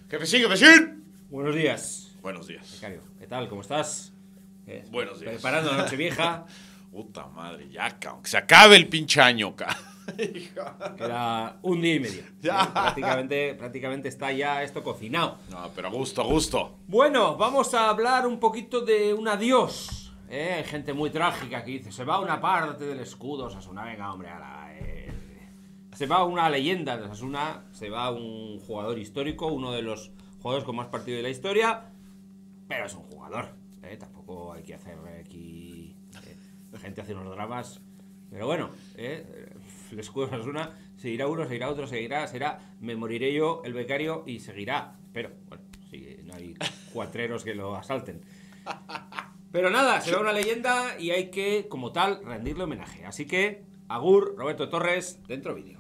Jefecín, jefecín. Buenos días. Buenos días. Becario, ¿qué tal? ¿Cómo estás? Buenos días. Preparando la Nochevieja. Puta madre, ya, cabrón. Que se acabe el pinche año, cabrón. Queda un día y medio. Ya. Prácticamente está ya esto cocinado. No, pero a gusto, a gusto. Bueno, vamos a hablar un poquito de un adiós. Hay gente muy trágica que dice, se va una parte del escudo Osasuna. Venga, hombre, se va una leyenda de Osasuna, se va un jugador histórico, uno de los jugadores con más partido de la historia, pero es un jugador. Tampoco hay que hacer aquí... la gente hace unos dramas, pero bueno, el escudo de Osasuna, seguirá uno, seguirá otro, será, me moriré yo, el becario, y seguirá. Pero, bueno, si no hay cuatreros que lo asalten. Pero nada, será una leyenda y hay que, como tal, rendirle homenaje. Así que, agur, Roberto Torres, dentro vídeo.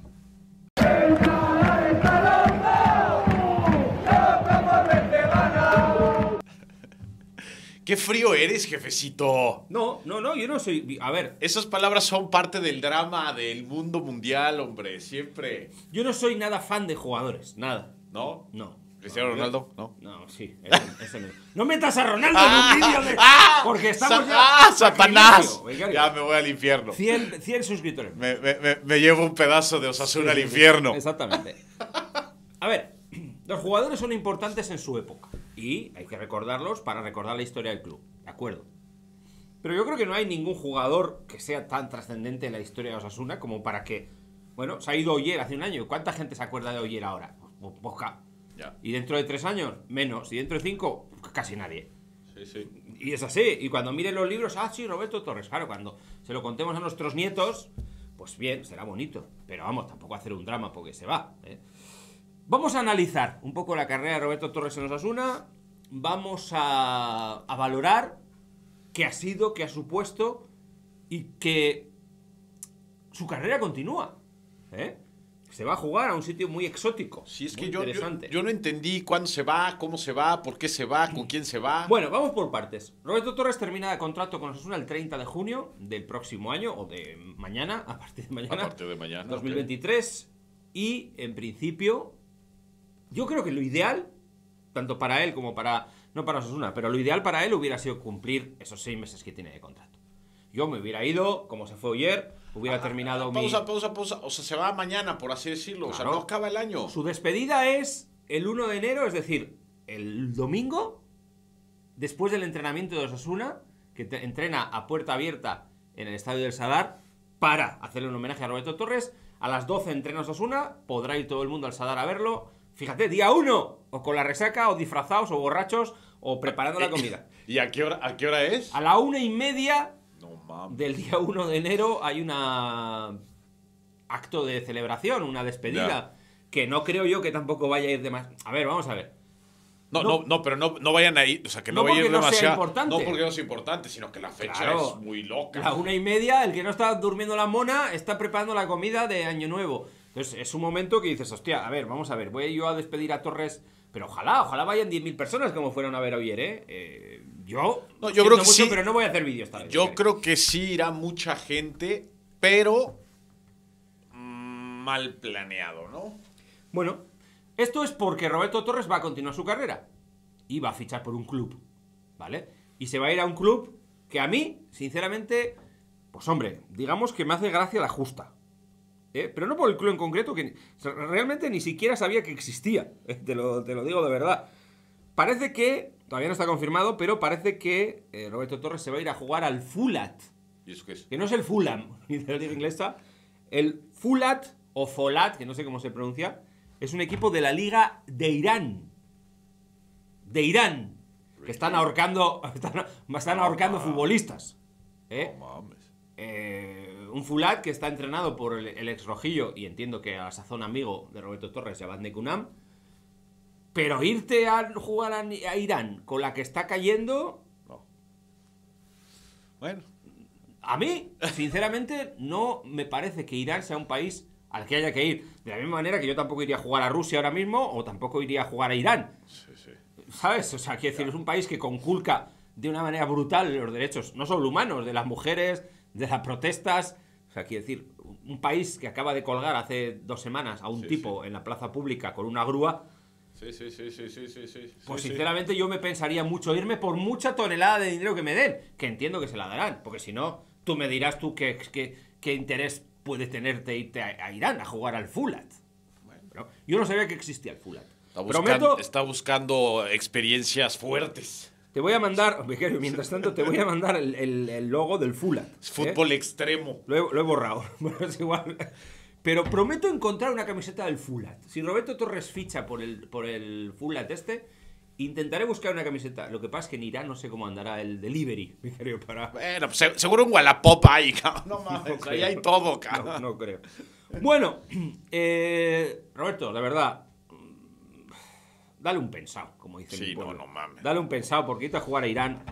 Qué frío eres, jefecito. No, yo no soy... A ver, Esas palabras son parte del drama del mundo mundial, hombre. Siempre. yo no soy nada fan de jugadores, nada. ¿No? No. ¿Cristiano Ronaldo? ¿No? No, sí, ese mismo. No metas a Ronaldo en un vídeo de... Porque estamos ya... ¡Satanás! Becario. Ya me voy al infierno. 100 suscriptores. Me llevo un pedazo de Osasuna al infierno. Exactamente. A ver, los jugadores son importantes en su época y hay que recordarlos para recordar la historia del club, ¿de acuerdo? Pero yo creo que no hay ningún jugador que sea tan trascendente en la historia de Osasuna como para que... Bueno, se ha ido Oyer hace un año. ¿Cuánta gente se acuerda de Oyer ahora? Pues poca. Ya. Y dentro de 3 años, menos. Y dentro de 5, casi nadie. Sí, sí. Y es así. Y cuando miren los libros, sí, Roberto Torres. Claro, cuando se lo contemos a nuestros nietos, pues bien, será bonito. Pero vamos, tampoco hacer un drama porque se va. Vamos a analizar un poco la carrera de Roberto Torres en Osasuna. Vamos a valorar qué ha sido, qué ha supuesto y que su carrera continúa. Se va a jugar a un sitio muy exótico. Sí, es muy que yo interesante. no entendí cuándo se va, cómo se va, por qué se va, con quién se va. Bueno, vamos por partes. Roberto Torres termina de contrato con Osasuna el 30 de junio del próximo año, o de mañana, a partir de mañana. A partir de mañana. 2023. Y, en principio, yo creo que lo ideal, tanto para él como para... No para Osasuna, pero lo ideal para él hubiera sido cumplir esos 6 meses que tiene de contrato. Yo me hubiera ido, como se fue ayer, hubiera terminado pausa. O sea, se va mañana, por así decirlo. Claro. O sea, no acaba el año. Su despedida es el 1 de enero, es decir, el domingo, después del entrenamiento de Osasuna, que entrena a puerta abierta en el estadio del Sadar, para hacerle un homenaje a Roberto Torres. A las 12 entrena Osasuna, podrá ir todo el mundo al Sadar a verlo. Fíjate, día 1, o con la resaca, o disfrazados, o borrachos, o preparando la comida. ¿Y a qué hora es? A la 1:30 No mames. del día 1 de enero hay acto de celebración, una despedida, Ya. que no creo yo que tampoco vaya a ir de más. A ver, vamos a ver. Pero no vayan a ir, o sea, que no, No vaya a ir porque no sea demasiado. importante. No porque no sea importante, sino que la fecha Claro. es muy loca. La 1:30, el que no está durmiendo la mona está preparando la comida de Año Nuevo. Entonces es un momento que dices, hostia, a ver, vamos a ver, voy yo a despedir a Torres, pero ojalá vayan 10.000 personas como fueron a ver ayer, yo creo que mucho, sí. pero no voy a hacer vídeos esta vez. Yo creo que sí irá mucha gente, pero mal planeado, ¿no? Bueno, esto es porque Roberto Torres va a continuar su carrera y va a fichar por un club, ¿vale? Y se va a ir a un club que a mí, sinceramente, pues hombre, digamos que me hace gracia la justa. Pero no por el club en concreto, que realmente ni siquiera sabía que existía. Te lo digo de verdad. Parece que, todavía no está confirmado, pero parece que Roberto Torres se va a ir a jugar al Fulat. ¿Y eso qué es? Que no es el Fulham, ni de la liga inglesa. El Fulat, o Folat, que no sé cómo se pronuncia, es un equipo de la liga de Irán. De Irán. Que están ahorcando futbolistas. No mames. Un Fulat que está entrenado por el ex Rojillo y entiendo que a la sazón amigo de Roberto Torres, Javad Nekunam. Pero irte a jugar a Irán con la que está cayendo, No. Bueno. a mí, sinceramente, no me parece que Irán sea un país al que haya que ir. De la misma manera que yo tampoco iría a jugar a Rusia ahora mismo o tampoco iría a jugar a Irán. Sí. ¿Sabes? O sea, quiero decir, es un país que conculca de una manera brutal los derechos, no solo humanos, de las mujeres, de las protestas. O sea, quiero decir, un país que acaba de colgar hace 2 semanas a un tipo en la plaza pública con una grúa, Sí. Pues Sí, sinceramente yo me pensaría mucho irme por mucha tonelada de dinero que me den, que entiendo que se la darán, porque si no, tú me dirás tú qué interés puede tenerte irte a Irán a jugar al Fulat. Bueno, yo no sabía que existía el Fulat. Prometo, está buscando experiencias fuertes. te voy a mandar, becario, mientras tanto te voy a mandar el logo del Fulat. Es fútbol extremo. Lo he borrado, bueno, es igual. Pero prometo encontrar una camiseta del Fulat. Si Roberto Torres ficha por el Fulat intentaré buscar una camiseta. Lo que pasa es que en Irán no sé cómo andará el delivery, becario, para... Bueno, pues seguro un Wallapop ahí, cabrón. No mames, ahí hay todo, cabrón. No creo. Bueno, Roberto, la verdad, dale un pensado, como dice mi pueblo. No mames. Dale un pensado, porque irte a jugar a Irán...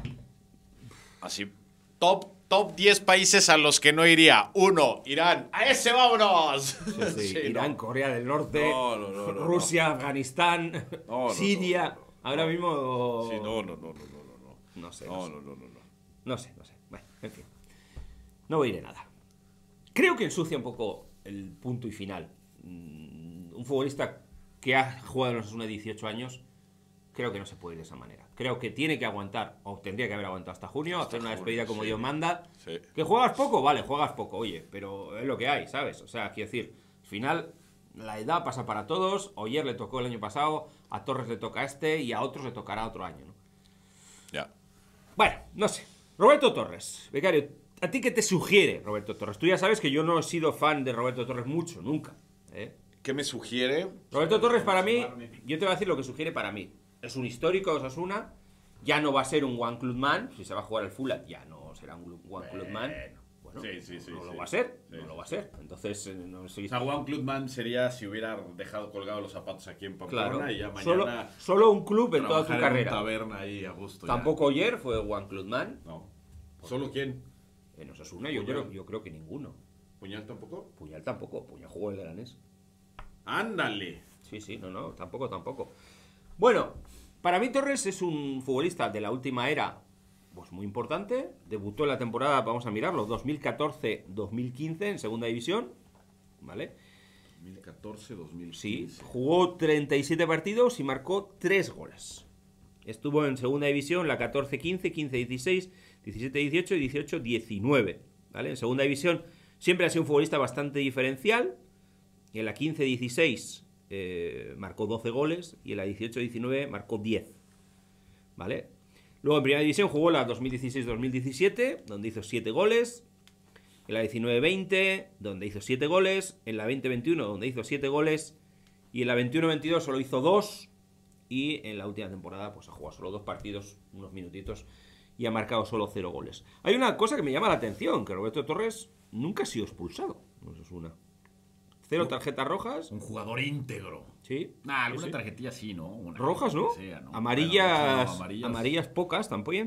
Así, top 10 países a los que no iría. 1, Irán. ¡A ese vámonos! Sí, Irán, Corea del Norte, No. Rusia, Afganistán, Siria... Ahora mismo... Sí, no. No sé. No. No sé. Bueno, en fin. No voy a ir a nada. Creo que ensucia un poco el punto y final. Un futbolista que ha jugado en los Osasuna 18 años, creo que no se puede ir de esa manera. Creo que tiene que aguantar, o tendría que haber aguantado hasta junio, hacer una despedida como Dios manda. Sí. ¿Que juegas poco? Vale, juegas poco, oye, pero es lo que hay, ¿sabes? O sea, quiero decir, al final, la edad pasa para todos. Oyer le tocó el año pasado, a Torres le toca y a otros le tocará otro año, ¿no? Ya. Bueno, no sé. Roberto Torres, becario, ¿a ti qué te sugiere Roberto Torres? Tú ya sabes que yo no he sido fan de Roberto Torres mucho, nunca. ¿Qué me sugiere? Roberto Torres para mí, yo te voy a decir lo que sugiere para mí. Es un histórico de Osasuna, ya no va a ser un One Club Man, si se va a jugar al Fulat ya no será un One Club Man. Bueno, Sí. no lo va a ser, Sí, no lo va a ser. Entonces, no sé. O sea, One Club Man sería si hubiera dejado colgados los zapatos aquí en Pamplona Claro, y ya mañana solo un club en toda tu trabajar en carrera. una taberna ahí a gusto. Tampoco ayer fue One Club Man. No. ¿Solo quién? En Osasuna yo creo que ninguno. ¿Puñal tampoco? Puñal tampoco, Puñal jugó el Granés. ¡Ándale! Sí, no, tampoco. Bueno, para mí Torres es un futbolista de la última era, pues muy importante. Debutó en la temporada, vamos a mirarlo, 2014-2015 en segunda división, ¿vale? 2014-2015. Sí, jugó 37 partidos y marcó 3 goles. Estuvo en segunda división la 14-15, 15-16, 17-18 y 18-19, ¿vale? En segunda división siempre ha sido un futbolista bastante diferencial. En la 15-16 marcó 12 goles y en la 18-19 marcó 10, ¿vale? Luego en primera división jugó la 2016-2017, donde hizo 7 goles. En la 19-20, donde hizo 7 goles. En la 20-21, donde hizo 7 goles. Y en la 21-22 solo hizo 2. Y en la última temporada pues ha jugado solo 2 partidos, unos minutitos, y ha marcado solo 0 goles. Hay una cosa que me llama la atención, que Roberto Torres nunca ha sido expulsado. No sé, es una. 0 tarjetas rojas. Un jugador íntegro. Sí. Alguna sí. tarjetilla sí, ¿no? Una Rojas, ¿no? sea, ¿no? Amarillas, Bueno, no, amarillas pocas, tampoco,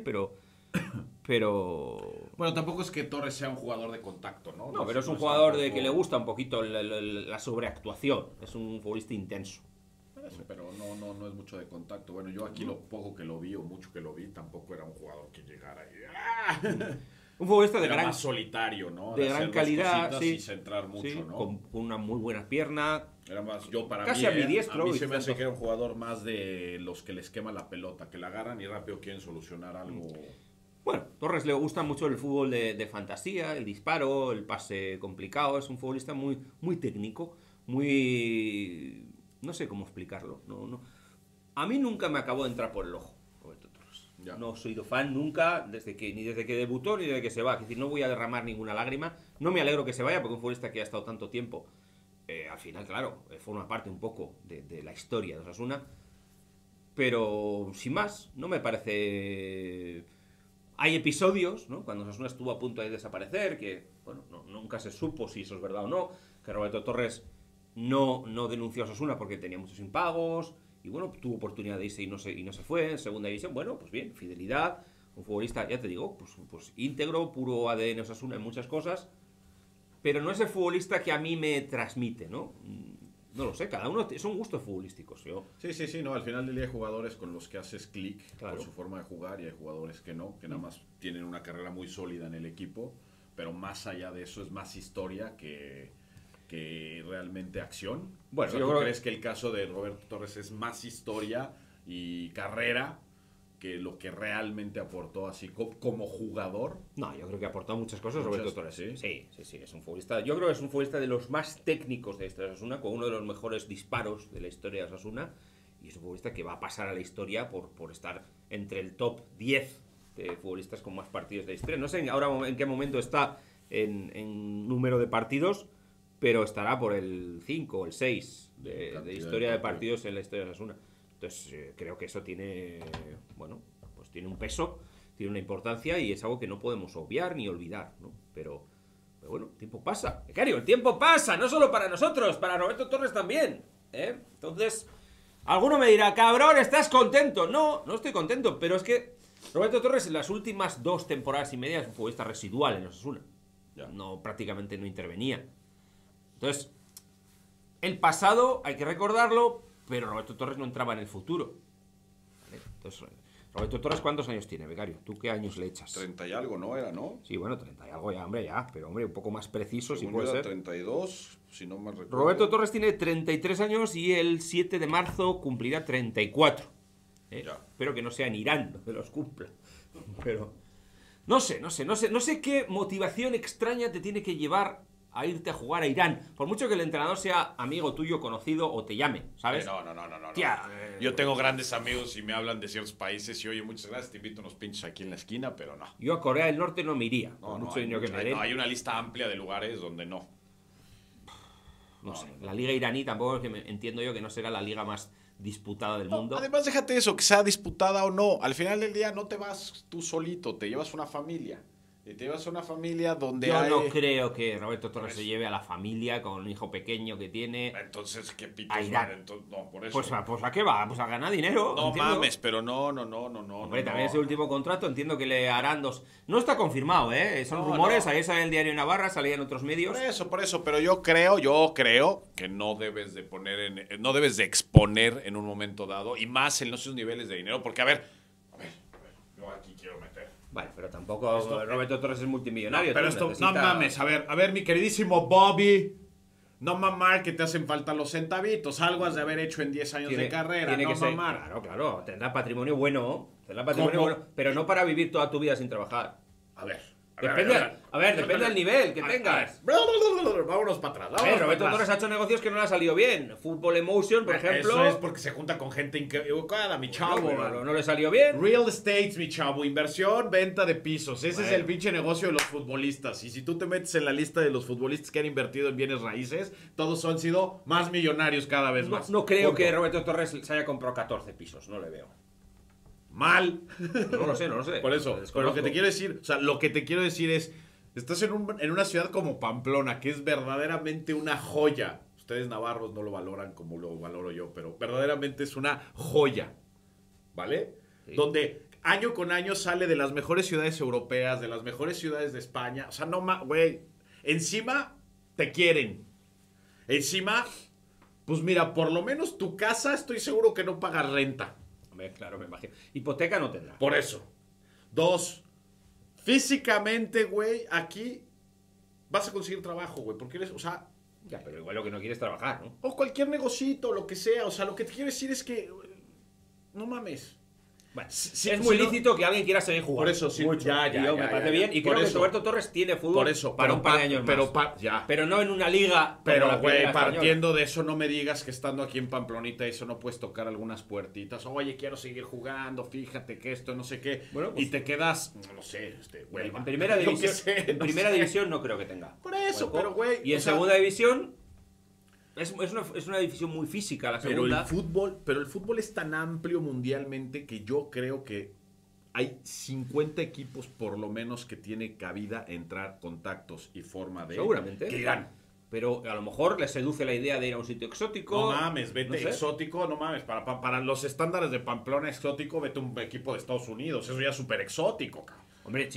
pero... Bueno, tampoco es que Torres sea un jugador de contacto, ¿no? No, pero es un jugador de que le gusta un poquito la sobreactuación. Es un futbolista intenso. Pero no es mucho de contacto. Bueno, yo aquí lo poco que lo vi o mucho que lo vi, tampoco era un jugador que llegara y... Un futbolista de era gran, más solitario, ¿no? de gran calidad, sí. Y centrar mucho, Sí, ¿no? con una muy buena pierna. Era más, yo para Casi mí, ambidiestro, a mí y se me hace tanto. que era un jugador más de los que les quema la pelota, que la agarran y rápido quieren solucionar algo. Bueno, Torres le gusta mucho el fútbol de fantasía, el disparo, el pase complicado. Es un futbolista muy, muy técnico, muy... No sé cómo explicarlo. No. A mí nunca me acabó de entrar por el ojo, Roberto Torres. Ya. No he sido fan nunca, ni desde que debutó ni desde que se va. Es decir, no voy a derramar ninguna lágrima. No me alegro que se vaya, porque un futbolista que ha estado tanto tiempo, al final, claro, forma parte un poco de la historia de Osasuna. Pero, sin más, no me parece... Hay episodios, ¿no? Cuando Osasuna estuvo a punto de desaparecer, que, bueno, nunca se supo si eso es verdad o no, que Roberto Torres no denunció a Osasuna porque tenía muchos impagos, y bueno, tuvo oportunidad de irse y no se fue en segunda división. Bueno, pues bien, fidelidad, un futbolista, ya te digo, pues íntegro, puro ADN Osasuna en muchas cosas, pero no es el futbolista que a mí me transmite, ¿no? No lo sé, cada uno son gustos futbolísticos. Sí, no, al final del día hay jugadores con los que haces clic Claro. por su forma de jugar y hay jugadores que no, que nada más tienen una carrera muy sólida en el equipo, pero más allá de eso es más historia que realmente acción. Bueno, O sea, yo ¿tú creo crees que el caso de Roberto Torres es más historia y carrera que lo que realmente aportó así como jugador? No, yo creo que ha aportado muchas cosas Muchas, Roberto Torres. ¿sí? Sí, es un futbolista. Yo creo que es un futbolista de los más técnicos de esta Osasuna, con uno de los mejores disparos de la historia de Osasuna. Y es un futbolista que va a pasar a la historia por estar entre el top 10 de futbolistas con más partidos de la historia. No sé ahora en qué momento está en número de partidos, pero estará por el 5 o el 6 de historia de partidos en la historia de Osasuna. Entonces creo que eso tiene, bueno, pues tiene un peso, tiene una importancia y es algo que no podemos obviar ni olvidar, ¿no? Pero bueno, el tiempo pasa. Becario, el tiempo pasa, no solo para nosotros, para Roberto Torres también, ¿eh? Entonces, alguno me dirá, cabrón, ¿estás contento? No, no estoy contento, pero es que Roberto Torres en las últimas 2 temporadas y media es un futbolista residual en Osasuna. No, prácticamente no intervenía. Entonces, el pasado hay que recordarlo, pero Roberto Torres no entraba en el futuro. ¿Vale? Entonces, Roberto Torres, ¿cuántos años tiene, becario? ¿Tú qué años le echas? 30 y algo, ¿no? Era, ¿no? Sí, bueno, 30 y algo ya, hombre, ya. Pero, hombre, un poco más preciso, si Según puede yo era ser. 32, si no me recuerdo. Roberto Torres tiene 33 años y el 7 de marzo cumplirá 34. Ya. Espero que no sea en Irán donde los cumpla. Pero no sé qué motivación extraña te tiene que llevar a irte a jugar a Irán. Por mucho que el entrenador sea amigo tuyo, conocido o te llame, ¿sabes? No. Tía, Yo tengo grandes amigos y me hablan de ciertos países y oye, muchas gracias, te invito a unos pinches aquí en la esquina, pero no. Yo a Corea del Norte no me iría. No, Por no, mucho hay, dinero que me den. hay una lista amplia de lugares donde no. No sé. La liga iraní tampoco es que entiendo yo que no será la liga más disputada del mundo. Además, déjate eso, que sea disputada o no. Al final del día no te vas tú solito, te llevas una familia. Y te llevas una familia donde Yo hay... no creo que Roberto Torres Pues- se lleve a la familia con un hijo pequeño que tiene. Entonces, ¿qué pitos A Irán. van? Entonces, no, por eso. Pues ¿a qué va? Pues a ganar dinero. no entiendo. mames, pero no. Hombre, no, también no. ese último contrato entiendo que le harán 2. No está confirmado, ¿eh? Son No, rumores. no. Ayer sale en el diario Navarra, salía en otros medios. Por eso, pero yo creo que no debes de no debes de exponer en un momento dado, y más en esos niveles de dinero, porque a ver, yo aquí quiero meter. Vale, pero tampoco Roberto Torres es multimillonario. Pero tú esto, necesitas- no mames, a ver, mi queridísimo Bobby, no mamar que te hacen falta los centavitos, algo has de haber hecho en 10 años de carrera, tiene no que ser- mamar. Claro, tendrá patrimonio bueno. Tendrá patrimonio ¿Cómo? bueno, pero no para vivir toda tu vida sin trabajar. A ver. Depende del nivel que tengas. Vámonos para atrás. A ver, Roberto Torres ha hecho negocios que no le ha salido bien. Fútbol Emotion, por ejemplo. Eso es porque se junta con gente equivocada, mi chavo. Bueno, no le salió bien. Real estate, mi chavo, inversión, venta de pisos. Ese es Bueno. el pinche negocio de los futbolistas. Y si tú te metes en la lista de los futbolistas que han invertido en bienes raíces, todos han sido más millonarios cada vez No, más. no creo Punto. que Roberto Torres se haya comprado 14 pisos, no le veo. Mal. No lo sé. Por eso, pero Desconozco. lo que te quiero decir, es, estás en una ciudad como Pamplona, que es verdaderamente una joya. Ustedes navarros no lo valoran como lo valoro yo, pero verdaderamente es una joya. ¿Vale? Sí. Donde año con año sale de las mejores ciudades europeas, de las mejores ciudades de España. O sea, güey, encima te quieren. Encima, pues mira, por lo menos tu casa estoy seguro que no pagas renta. Hombre, claro, me imagino. Hipoteca no tendrá. Por eso. 2, físicamente, güey, aquí vas a conseguir trabajo, güey, porque eres, o sea, Ya, pero igual lo que no quieres es trabajar, ¿no? o cualquier negocito, lo que sea, o sea, lo que te quiero decir es que, no mames. Bueno, Sí, es muy si no- lícito que alguien quiera seguir jugando. Por eso, sí, Mucho. ya, Y yo me parece bien. Y por creo que eso. Roberto Torres tiene fútbol Por eso, para un par de años más. ya. Pero no en una liga. como Pero, la güey, Primera Española. partiendo de eso, no me digas que estando aquí en Pamplonita eso no puedes tocar algunas puertitas. Oye, quiero seguir jugando, fíjate que esto, no sé qué. Bueno, pues- y te quedas, no sé, Huelva. En primera Yo qué división, sé, en no primera sé. división no creo que tenga. Por eso, Hueco. pero, güey, Y en o sea- segunda división es una división muy física la segunda. Pero el fútbol es tan amplio mundialmente que yo creo que hay 50 equipos por lo menos que tiene cabida entrar, contactos y forma de... Seguramente. Que irán. Pero a lo mejor le seduce la idea de ir a un sitio exótico. No mames, vete no sé. exótico, no mames. Para los estándares de Pamplona exótico, vete a un equipo de Estados Unidos. Eso ya es súper exótico, cabrón. Hombre,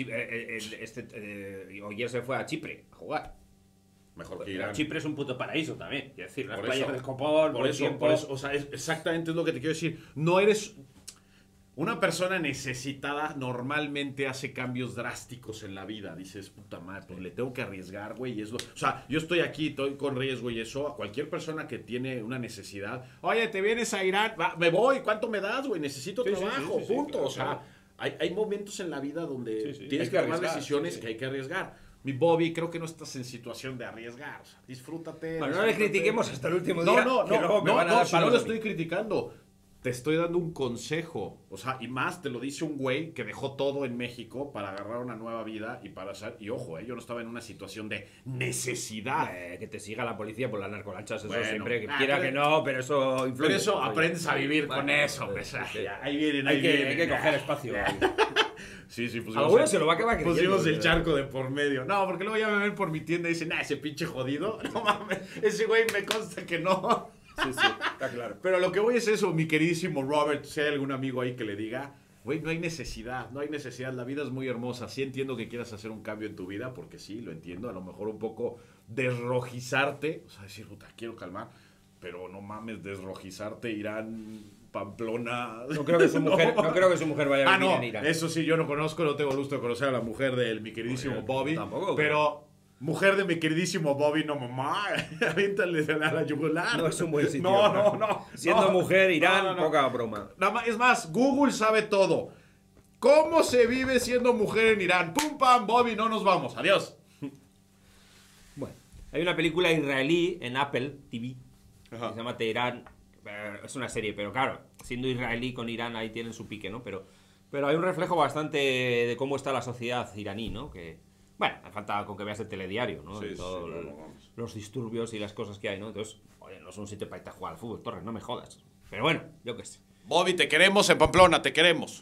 Oyer se fue a Chipre a jugar. Mejor que Pero Irán. Chipre es un puto paraíso también. Es decir, las Por playas eso. del Copón, Por buen eso, tiempo. o sea, exactamente es lo que te quiero decir. No eres... Una persona necesitada normalmente hace cambios drásticos en la vida. Dices, puta madre, pues le tengo que arriesgar, güey. Y es o sea, yo estoy aquí, estoy con riesgo y eso. A cualquier persona que tiene una necesidad. Oye, te vienes a Irán. Va, me voy. ¿Cuánto me das, güey? Necesito trabajo. Punto. Claro, o sea, hay momentos en la vida donde tienes Hay que tomar arriesgar, decisiones que hay que arriesgar. Mi Bobby, creo que no estás en situación de arriesgar. O sea, disfrútate. Bueno, no le critiquemos hasta el último día. No, que luego me van a dar si no palos lo a mí. estoy criticando. Te estoy dando un consejo. O sea, y más te lo dice un güey que dejó todo en México para agarrar una nueva vida y para hacer. Y ojo, yo no estaba en una situación de necesidad. Que te siga la policía por las narcolanchas, eso Bueno, siempre, que quiera pero- que no, pero eso influye. Pero eso Oye, aprendes a vivir bueno, con eso. sí, Pues, sí. ahí vienen, Hay ahí que, vienen. hay que coger espacio. Sí, pusimos Alguno se lo va a acabar creyendo. Pusimos el ¿verdad? charco de por medio. No, porque luego ya me ven por mi tienda y dicen, ese pinche jodido. No mames, ese güey me consta que no. Sí, está claro. Pero lo que voy es eso, mi queridísimo Robert, si hay algún amigo ahí que le diga, güey, no hay necesidad, la vida es muy hermosa, sí entiendo que quieras hacer un cambio en tu vida, porque sí, lo entiendo, a lo mejor un poco desrojizarte, o sea, decir, puta, quiero calmar, pero no mames, desrojizarte, Irán, Pamplona... No creo que su mujer, no creo que su mujer vaya a vivir no, en Irán. eso sí, yo no conozco, no tengo gusto de conocer a la mujer de mi queridísimo Oye, Bobby, tampoco, pero... Mujer de mi queridísimo Bobby, no mamá, aviéntale a la yugular. No es un buen sitio. No. Siendo no. mujer, Irán, No. poca broma. Nada más, es más, Google sabe todo. ¿Cómo se vive siendo mujer en Irán? Pum, pam, Bobby, no nos vamos. Adiós. Bueno, hay una película israelí en Apple TV Ajá. que se llama Teherán. Es una serie, pero claro, siendo israelí con Irán ahí tienen su pique, ¿no? Pero hay un reflejo bastante de cómo está la sociedad iraní, ¿no? Que, bueno, me falta con que veas el telediario, ¿no? Sí, Y todo sí, vamos. los disturbios y las cosas que hay, ¿no? Entonces, oye, no es un sitio para irte a jugar al fútbol, Torres, no me jodas. Pero bueno, yo qué sé. Bobby, te queremos en Pamplona, te queremos.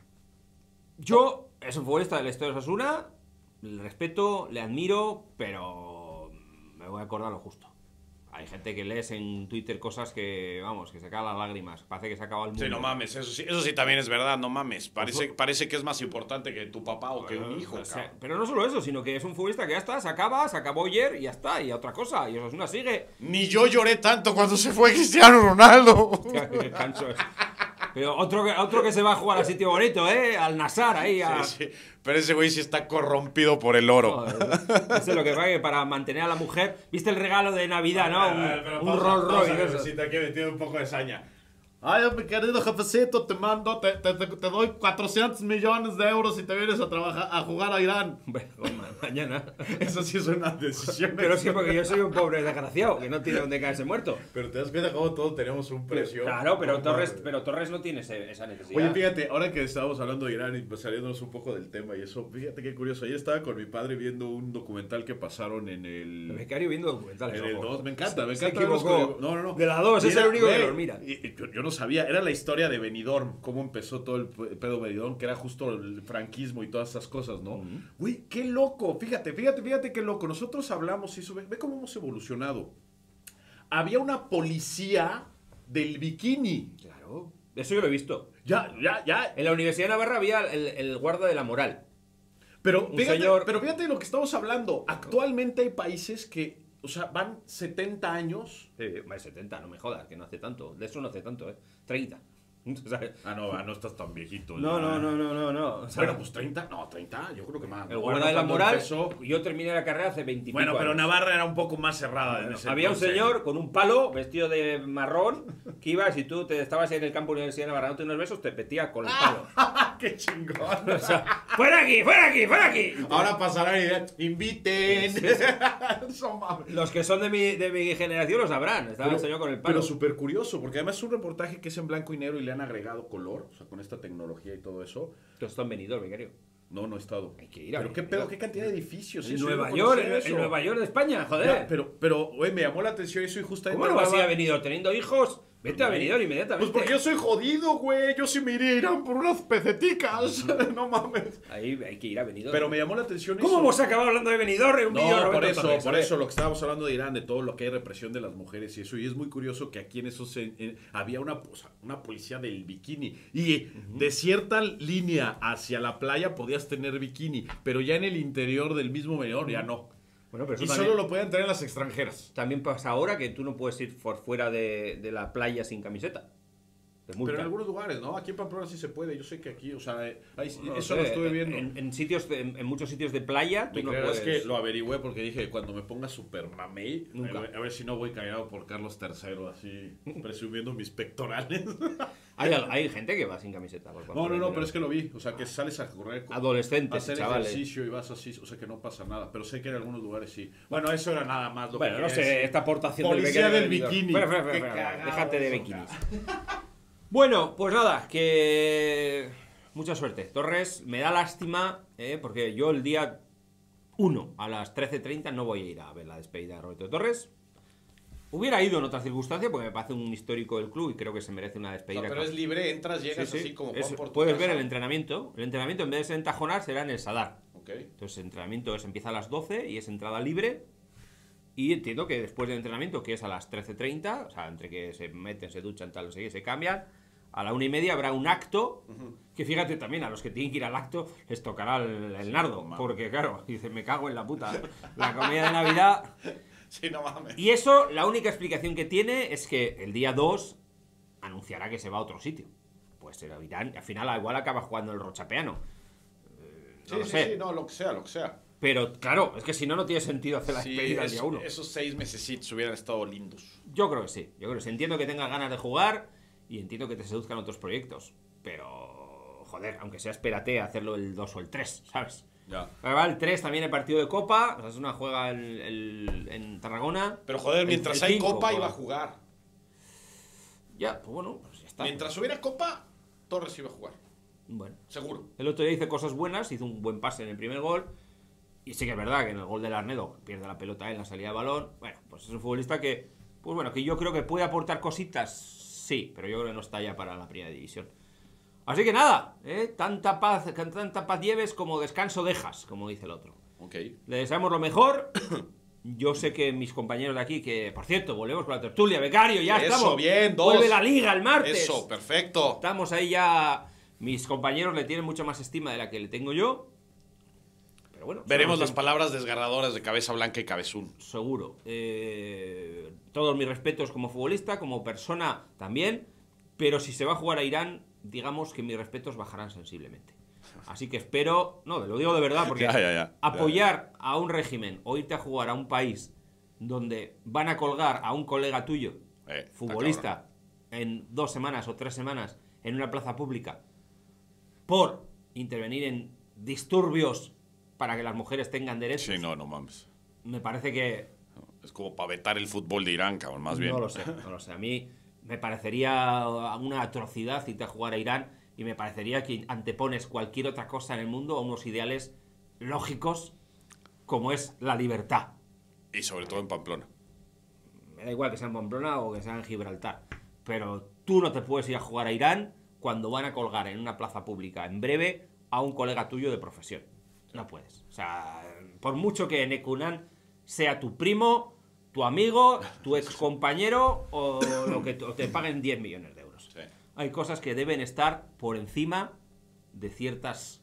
Yo, es un futbolista de la historia de Osasuna, le respeto, le admiro, pero me voy a acordar lo justo. Hay gente que lees en Twitter cosas que, vamos, que se caen las lágrimas. Parece que se acaba el mundo. Sí, no mames, eso sí también es verdad, no mames. Parece que es más importante que tu papá o que un hijo, O sea, cabrón. pero no solo eso, sino que es un futbolista que ya está, se acabó ayer y ya está, y otra cosa, y Osasuna sigue. Ni yo lloré tanto cuando se fue Cristiano Ronaldo. Qué canso es. Pero otro que se va a jugar a sitio bonito, ¿eh? Al Nassar, ahí. Sí. Pero ese güey sí está corrompido por el oro. Joder, eso es lo que pague para mantener a la mujer. ¿Viste el regalo de Navidad, no? Un Rolls Royce. Eso. Necesito aquí metido un poco de saña. Ay, mi querido jefecito, te doy 400 millones de euros si te vienes a trabajar, a jugar a Irán. Bueno, mañana. Eso sí es una decisión. Pero es que porque yo soy un pobre desgraciado que no tiene donde caerse muerto. Pero te das cuenta cómo todos tenemos un precio. Claro, pero No Torres, mames. pero Torres no tiene esa necesidad. Oye, fíjate, ahora que estábamos hablando de Irán y pues saliéndonos un poco del tema y eso, fíjate qué curioso. Ayer estaba con mi padre viendo un documental que pasaron en El el... becario viendo documentales. En el ojo. 2, me encanta Se verlos equivocó. con- No. De la 2, es Mira, el único que güey, los mira. y yo no sabía, era la historia de Benidorm, cómo empezó todo el pedo Benidorm, que era justo el franquismo y todas esas cosas, ¿no? Güey, qué loco, fíjate qué loco. Nosotros hablamos y eso, ve cómo hemos evolucionado. Había una policía del bikini. Claro, eso yo lo he visto. Ya. En la Universidad de Navarra había el guarda de la moral. Pero Un fíjate, señor- pero fíjate de lo que estamos hablando. Actualmente hay países que, o sea, van 70 años. 70, no me jodas, que no hace tanto. De eso no hace tanto, 30. O sea, No estás tan viejito. no. O sea, Bueno, pues 30, no, 30, yo creo que más. el ¿no? guarda Bueno, de la cuando moral, empezó- yo terminé la carrera hace 20 Bueno, pero años. Navarra era un poco más cerrada en ese Había un entonces. señor con un palo vestido de marrón que iba, si tú te estabas en el campo de la Universidad de Navarra dándote unos besos, te petía con el palo. ¡Qué chingón! O sea, ¡fuera aquí, fuera aquí, fuera aquí! Ahora pasarán y dirán, inviten. Son mames. Los que son de mi generación lo sabrán. Estaba el señor con el palo. Pero súper curioso, porque además es un reportaje que es en blanco y negro y le han agregado color, o sea, con esta tecnología y todo eso. Esto está en Benidorm, becario. No he estado. Hay que ir a Pero qué Benidorm. pedo, qué cantidad de edificios. En eso, yo Nueva no York, conocía eso. en Nueva York de España, joder. Ya, pero, güey, me llamó la atención eso y justamente... ¿Cómo no vas a ir a hablaba- Benidorm teniendo hijos? Vete a Benidorm inmediatamente. Pues porque yo soy jodido, güey. Yo sí me iría a Irán por unas peceticas. No mames. Ahí hay que ir a Benidorm. Pero me llamó la atención ¿Cómo eso. hemos acabado hablando de Benidorm en un vídeo de No, por Roberto eso, Torres? por A ver. eso, lo que estábamos hablando de Irán, de todo lo que hay represión de las mujeres y eso. Y es muy curioso que aquí en esos había una policía del bikini. Y de cierta línea hacia la playa podías tener bikini, pero ya en el interior del mismo menor ya no. Bueno, pero eso Y también, solo lo pueden tener las extranjeras. también pasa ahora que tú no puedes ir por fuera de la playa sin camiseta. de Pero multa. en algunos lugares, ¿no? Aquí en Pamplona sí se puede. Yo sé que aquí, o sea, No eso sé, lo estuve viendo. En muchos sitios de playa tú Me no creerás puedes... que lo averigüé porque dije, cuando me ponga super mamey, Nunca. a ver si no voy callado por Carlos III, así, presumiendo mis pectorales. Hay gente que va sin camiseta. No, pero es que lo vi. O sea, que sales a correr, Adolescentes, hacer chavales. ejercicio y vas así, o sea, que no pasa nada. Pero sé que en algunos lugares sí. Bueno, eso era nada más lo Bueno, que no quería sé, decir. esta aportación Policía del becario bikini. Qué Espera, cagado déjate de eso, bikinis. Bueno, pues nada, que... Mucha suerte. Torres, me da lástima, porque yo el día 1 a las 13:30 no voy a ir a ver la despedida de Roberto Torres. Hubiera ido en otra circunstancia, porque me parece un histórico del club y creo que se merece una despedida. No, pero es libre, entras, llegas Sí, sí. así como Juan por tu Puedes casa. ver el entrenamiento. El entrenamiento en vez de ser en Tajonar será en el Sadar. Ok. Entonces el entrenamiento empieza a las 12 y es entrada libre. Y entiendo que después del entrenamiento, que es a las 13:30, o sea, entre que se meten, se duchan, tal, no sé qué, se cambian, a la 1:30 habrá un acto, que fíjate también, a los que tienen que ir al acto les tocará el nardo, mames. porque claro, dice, me cago en la puta, la comida de Navidad. Sí, no mames. Y eso, la única explicación que tiene es que el día 2 anunciará que se va a otro sitio. Pues se lo dirán, al final igual acaba jugando el Rochapeano. No lo sé. Sí, no, lo que sea, lo que sea. Pero claro, es que si no, no tiene sentido hacer la Sí, despedida el día 1. esos 6 mesecitos hubieran estado lindos. Yo creo que sí, yo creo que sí. Entiendo que tengas ganas de jugar y entiendo que te seduzcan otros proyectos. Pero, joder, aunque sea espérate a hacerlo el 2 o el 3, ¿sabes? Ya. Va el 3 también el partido de Copa, o sea, es una juega en Tarragona. Pero joder, mientras hay 5, copa joder. iba a jugar. Ya, pues bueno, pues ya está. Mientras hubiera copa, Torres iba a jugar. Bueno, Seguro. el otro día hizo cosas buenas, hizo un buen pase en el primer gol. Y sí que es verdad que en el gol del Arnedo pierde la pelota en la salida de balón. Bueno, pues es un futbolista que, pues bueno, que yo creo que puede aportar cositas, sí, pero yo creo que no está ya para la primera división. Así que nada, tanta paz lleves como descanso dejas, como dice el otro. Ok. Le deseamos lo mejor. Yo sé que mis compañeros de aquí, que por cierto, volvemos con la tertulia, becario, ya Eso, estamos. bien, 2. Vuelve la liga el martes. Eso, perfecto. Estamos ahí ya. Mis compañeros le tienen mucha más estima de la que le tengo yo. Pero bueno, Veremos las seguro- palabras desgarradoras de Cabeza Blanca y Cabezún. Seguro. Todos mis respetos como futbolista, como persona también. Pero si se va a jugar a Irán, digamos que mis respetos bajarán sensiblemente. Así que espero, no, lo digo de verdad, porque Ya. apoyar a un régimen o irte a jugar a un país donde van a colgar a un colega tuyo, Está futbolista, en 2 semanas o 3 semanas en una plaza pública por intervenir en disturbios para que las mujeres tengan derechos, Sí, no mames. me parece que Es como para vetar el fútbol de Irán, cabrón, más bien. no lo sé, no lo sé. A mí me parecería una atrocidad irte a jugar a Irán y me parecería que antepones cualquier otra cosa en el mundo a unos ideales lógicos como es la libertad. Y sobre todo en Pamplona. Me da igual que sea en Pamplona o que sea en Gibraltar, pero tú no te puedes ir a jugar a Irán cuando van a colgar en una plaza pública en breve a un colega tuyo de profesión. No puedes. O sea, por mucho que Nekunan sea tu primo, tu amigo, tu ex compañero o lo que o te paguen 10 millones de euros. Sí. Hay cosas que deben estar por encima de ciertas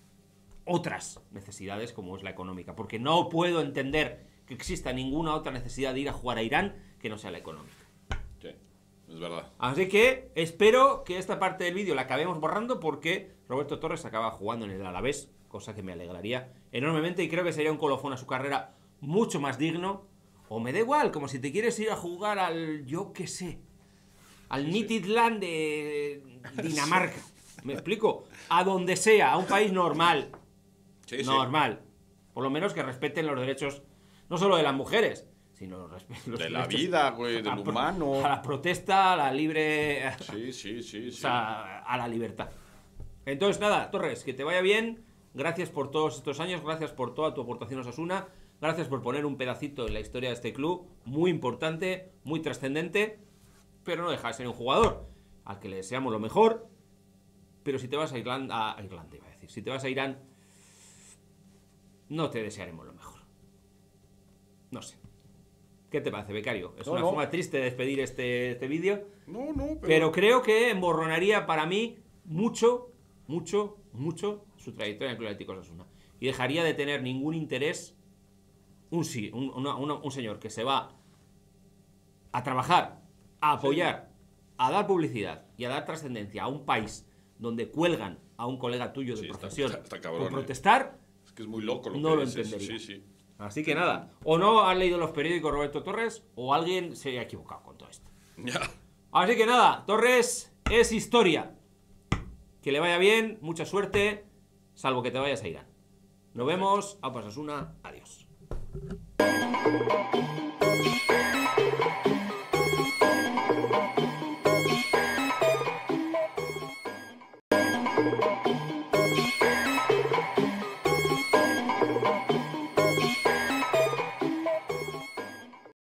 otras necesidades como es la económica, porque no puedo entender que exista ninguna otra necesidad de ir a jugar a Irán que no sea la económica. Sí, es verdad. Así que espero que esta parte del vídeo la acabemos borrando porque Roberto Torres acaba jugando en el Alavés, cosa que me alegraría enormemente y creo que sería un colofón a su carrera mucho más digno. O me da igual, como si te quieres ir a jugar al, yo qué sé, al Midtjylland de Dinamarca. ¿Me explico? A donde sea, a un país normal. Sí, Normal. Por lo menos que respeten los derechos, no solo de las mujeres, sino los De la derechos vida, güey, del humano. a la protesta, a la libre... Sí. O sea, a la libertad. Entonces, nada, Torres, que te vaya bien. Gracias por todos estos años, gracias por toda tu aportación a Osasuna, gracias por poner un pedacito en la historia de este club, muy importante, muy trascendente, pero no deja de ser un jugador al que le deseamos lo mejor. Pero si te vas a Irlanda, iba a decir, si te vas a Irán, no te desearemos lo mejor. No sé. ¿Qué te parece, becario? Es una forma triste de despedir este vídeo. No, Pero creo que emborronaría para mí mucho su trayectoria en el Club Atlético Osasuna. Y dejaría de tener ningún interés un señor que se va a trabajar, a apoyar a dar publicidad y a dar trascendencia a un país donde cuelgan a un colega tuyo de Sí, profesión está cabrón, por protestar, Es que es muy loco lo no que lo dices. entendería. Sí, sí. Así que nada, o no han leído los periódicos Roberto Torres, o alguien se ha equivocado con todo esto. Ya. Así que nada, Torres es historia. Que le vaya bien, mucha suerte, salvo que te vayas a Irán. Nos vemos, a Osasuna, adiós.